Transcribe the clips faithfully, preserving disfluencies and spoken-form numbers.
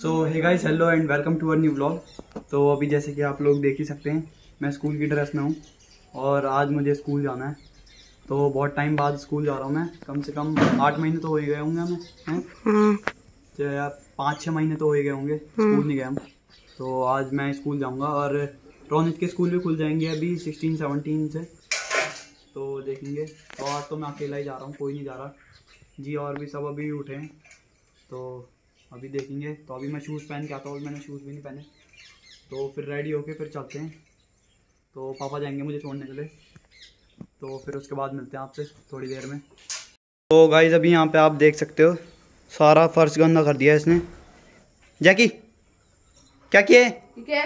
So hey guys, hello and welcome to our new vlog. तो अभी जैसे कि आप लोग देख ही सकते हैं, मैं स्कूल की ड्रेस में हूँ और आज मुझे स्कूल जाना है। तो बहुत टाइम बाद स्कूल जा रहा हूँ मैं, कम से कम आठ महीने तो हो ही गए होंगे हमें, हैं पाँच छः महीने तो हो ही गए होंगे स्कूल नहीं गए हम। तो आज मैं स्कूल जाऊँगा और रोनित के स्कूल भी खुल जाएंगे अभी सिक्सटीन सेवनटीन से, तो देखेंगे। तो आज तो मैं अकेला ही जा रहा हूँ, कोई नहीं जा रहा जी, और भी सब अभी उठे हैं तो अभी देखेंगे। तो अभी मैं शूज़ पहन के आता हूँ, मैंने शूज़ भी नहीं पहने, तो फिर रेडी होके फिर चलते हैं। तो पापा जाएंगे मुझे छोड़ने के लिए, तो फिर उसके बाद मिलते हैं आपसे थोड़ी देर में। तो गाइस अभी यहाँ पे आप देख सकते हो सारा फर्श गंदा कर दिया इसने। जैकी क्या किए? क्या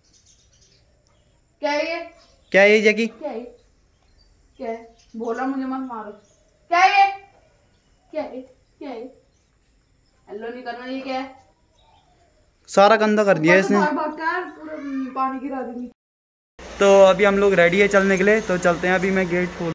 क्या है ये? क्या है ये जैकी? क्या है? क्या है? बोला मुझे मत मारो। क्या है ये? क्या है? क्या है? हेलो नहीं करना, ये क्या है? सारा गंदा कर दिया इसने, भाग भाग कर पूरा पानी गिरा देंगे। तो अभी हम लोग रेडी है चलने के लिए, तो चलते हैं। अभी मैं गेट खोल,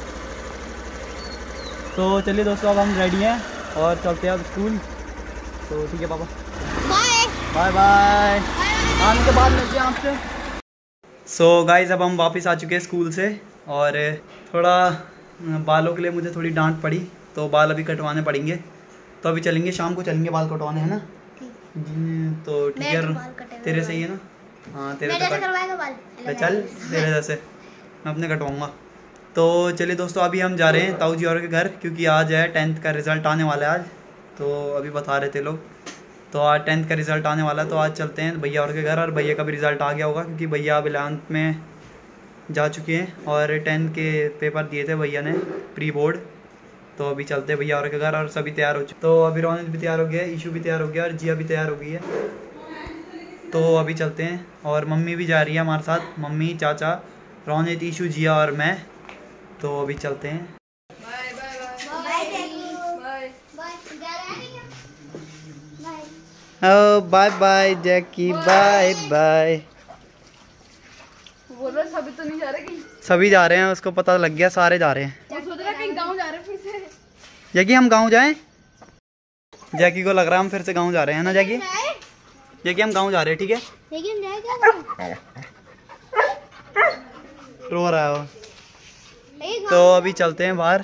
तो चलिए दोस्तों अब हम रेडी हैं और चलते हैं अब स्कूल। तो ठीक है पापा, बाय बाय बाय, आने के बाद मिलते हैं आपसे। सो गाइज अब हम वापस आ चुके हैं स्कूल से और थोड़ा बालों के लिए मुझे थोड़ी डांट पड़ी, तो बाल अभी कटवाने पड़ेंगे। तो अभी चलेंगे, शाम को चलेंगे बाल कटवाने, है ना? तो ठीक है, तेरे सही है ना? हाँ तेरे तो कट, चल तेरे जैसे मैं अपने कटवाऊँगा। तो चलिए दोस्तों अभी हम जा रहे हैं ताऊ जी और के घर, क्योंकि आज है टेंथ का रिज़ल्ट आने वाला है आज। तो अभी बता रहे थे लोग, तो आज टेंथ का रिज़ल्ट आने वाला है, तो आज चलते हैं भैया और के घर। और भैया का भी रिज़ल्ट आ गया होगा, क्योंकि भैया अब इलेवंथ में जा चुके हैं और टेंथ के पेपर दिए थे भैया ने प्री बोर्ड। तो अभी चलते हैं भैया और के घर और सभी तैयार हो चुके। तो अभी रोनित भी तैयार हो गया, ईशू भी तैयार हो गया और जिया भी तैयार हो गई है। तो अभी चलते हैं और मम्मी भी जा रही है हमारे साथ, मम्मी चाचा रोनित ईशू जिया और मैं। तो अभी चलते हैं। Bye bye bye Jackie, bye bye. बोल रहे सभी तो नहीं जा रहे कहीं? सभी जा रहे हैं, उसको पता लग गया, सारे जा रहे हैं। मैं सोच रहा कहीं गांव जा रहे हैं फिर से। जैकी हम गांव जाएं? जैकी को लग रहा है हम फिर से गांव जा रहे हैं ना जैकी? जैकी हम गांव जा रहे हैं, ठीक है? लेकिन जाएगा रो रहा है वो। तो अभी चलते हैं बाहर।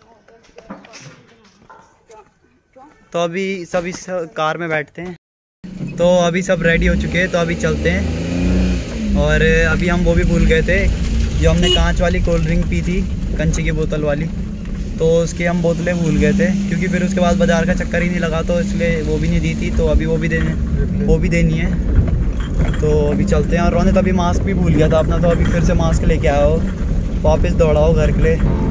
तो अभी सभी कार में बैठते हैं। तो अभी सब रेडी हो चुके हैं, तो अभी चलते हैं। और अभी हम वो भी भूल गए थे, जो हमने कांच वाली कोल्ड ड्रिंक पी थी, कंचे की बोतल वाली, तो उसकी हम बोतलें भूल गए थे, क्योंकि फिर उसके बाद बाज़ार का चक्कर ही नहीं लगा, तो इसलिए वो भी नहीं दी थी। तो अभी वो भी देने वो भी देनी है। तो अभी चलते हैं। और रोनित अभी मास्क भी भूल गया था अपना, तो अभी फिर से मास्क लेके आया हो, वापस दौड़ा हो घर के लिए।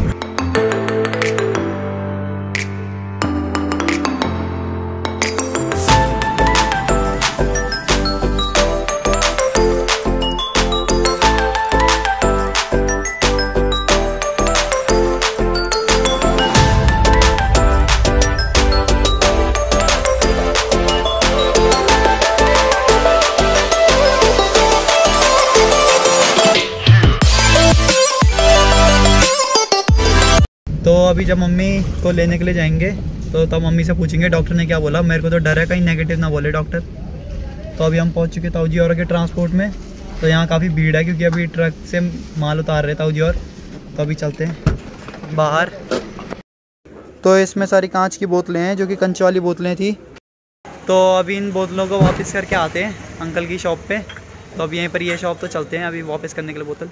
तो अभी जब मम्मी को लेने के लिए जाएंगे, तो तब मम्मी से पूछेंगे डॉक्टर ने क्या बोला। मेरे को तो डर है कहीं नेगेटिव ना बोले डॉक्टर। तो अभी हम पहुंच चुके ताऊ जी और के ट्रांसपोर्ट में। तो यहाँ काफ़ी भीड़ है, क्योंकि अभी ट्रक से माल उतार रहे ताऊ जी और। तो अभी चलते हैं बाहर। तो इसमें सारी कांच की बोतलें हैं, जो कि कंचे वाली बोतलें थी। तो अभी इन बोतलों को वापस करके आते हैं अंकल की शॉप पर। तो अभी यहीं पर ये शॉप, तो चलते हैं अभी वापस करने के लिए बोतल।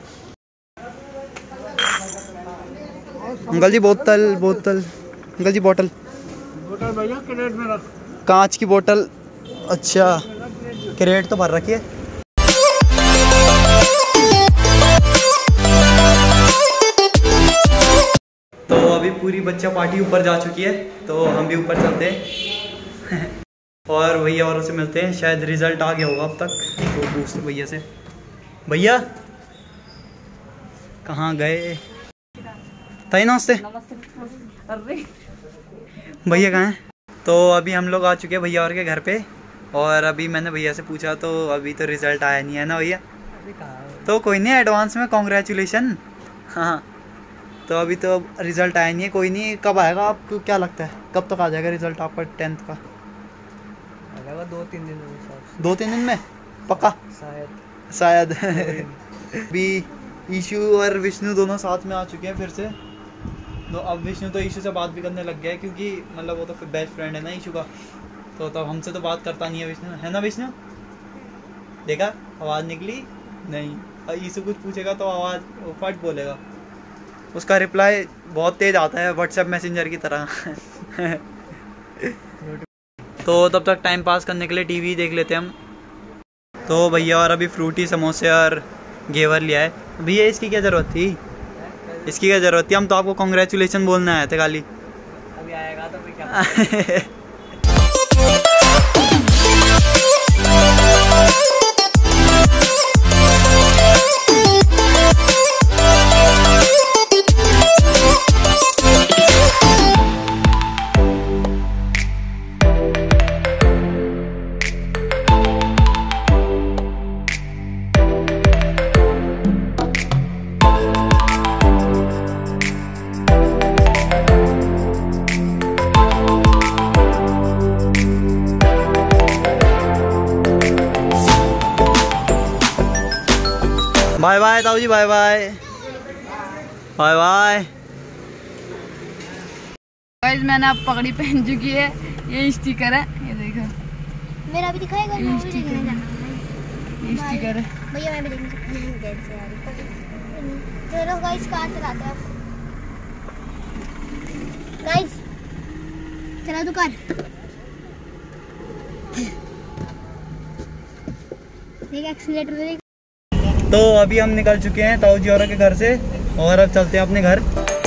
अंकल जी बोतल बोतल अंकल जी बोतल बोतल भैया क्रेट में रख। कांच की बोतल, अच्छा क्रेट तो भर रखी है। तो अभी पूरी बच्चा पार्टी ऊपर जा चुकी है, तो हम भी ऊपर चलते हैं और भैया और से मिलते हैं। शायद रिजल्ट आ गया होगा अब तक, तो पूछते भैया से, भैया कहाँ गए? ताई नमस्ते। अरे भैया कहाँ हैं? तो अभी हम लोग आ चुके हैं भैया और के घर पे, और अभी मैंने भैया से पूछा, तो अभी तो रिजल्ट आया नहीं है ना भैया? तो कोई नहीं, एडवांस में कॉन्ग्रेचुलेशन। हाँ तो अभी तो रिज़ल्ट आया नहीं है, कोई नहीं, कब आएगा आपको क्या लगता है, कब तक आ जाएगा रिज़ल्ट आपका टेंथ का? आएगा दो तीन दिन में शायद। दो तीन दिन में पक्का? शायद शायद। भी ईशु और विष्णु दोनों साथ में आ चुके हैं फिर से। तो अब विष्णु तो ईशु से बात भी करने लग गया है, क्योंकि मतलब वो तो फिर बेस्ट फ्रेंड है ना ईशु का। तो तब हमसे तो बात करता नहीं है विष्णु, है ना विष्णु? देखा आवाज़ निकली नहीं। और ईशु कुछ पूछेगा तो आवाज़ फट बोलेगा। उसका रिप्लाई बहुत तेज़ आता है व्हाट्सएप मैसेंजर की तरह। तो तब तक टाइम पास करने के लिए टीवी देख लेते हैं हम। तो भैया और अभी फ्रूटी समोसे और घेवर लिया है। भैया इसकी क्या ज़रूरत थी? इसकी क्या ज़रूरत थी? हम तो आपको कॉन्ग्रेचुलेसन बोलने आए थे खाली। अभी आएगा तो फिर क्या। बाय बाय ताऊ जी, bye bye bye bye. Guys मैंने अब पगड़ी पहन चुकी है, ये स्टिकर है, ये देखो मेरा भी दिखाएगा, ये मैं भी स्टिकर देखना है, ये स्टिकर है। भैया मैं भी देखना कैसे आ रही। चलो गाइस कार चलाते हैं आपको। गाइस चला दुकान। देख एक्सीलेटर देख। तो अभी हम निकल चुके हैं ताऊ जी और के घर से, और अब चलते हैं अपने घर।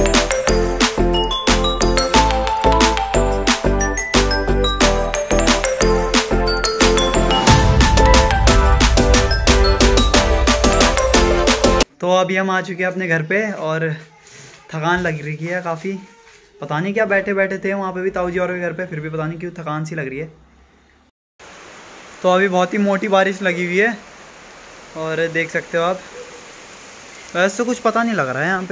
तो अभी हम आ चुके हैं अपने घर पे, और थकान लग रही है काफ़ी। पता नहीं क्या बैठे बैठे थे वहाँ पे भी ताऊ जी और के घर पे, फिर भी पता नहीं क्यों थकान सी लग रही है। तो अभी बहुत ही मोटी बारिश लगी हुई है, और देख सकते हो आप। वैसे तो कुछ पता नहीं लग रहा है यहाँ पे।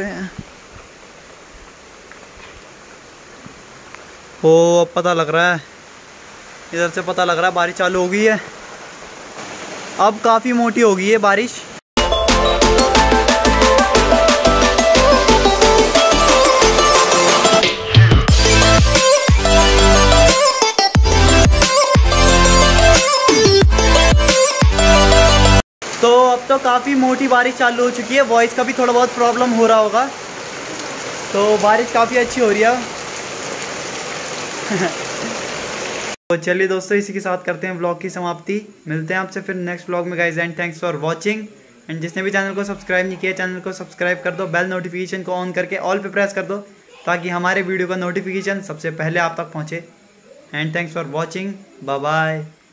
ओ अब पता लग रहा है, इधर से पता लग रहा है बारिश चालू हो गई है। अब काफ़ी मोटी हो गई है बारिश। तो अब तो काफ़ी मोटी बारिश चालू हो चुकी है, वॉइस का भी थोड़ा बहुत प्रॉब्लम हो रहा होगा। तो बारिश काफ़ी अच्छी हो रही है। तो चलिए दोस्तों, इसी के साथ करते हैं व्लॉग की समाप्ति। मिलते हैं आपसे फिर नेक्स्ट व्लॉग में guys, and thanks for watching. And जिसने भी चैनल को सब्सक्राइब नहीं किया, चैनल को सब्सक्राइब कर दो, बेल नोटिफिकेशन को ऑन करके ऑल पे प्रेस कर दो, ताकि हमारे वीडियो का नोटिफिकेशन सबसे पहले आप तक पहुँचे। And thanks for watching, bye bye.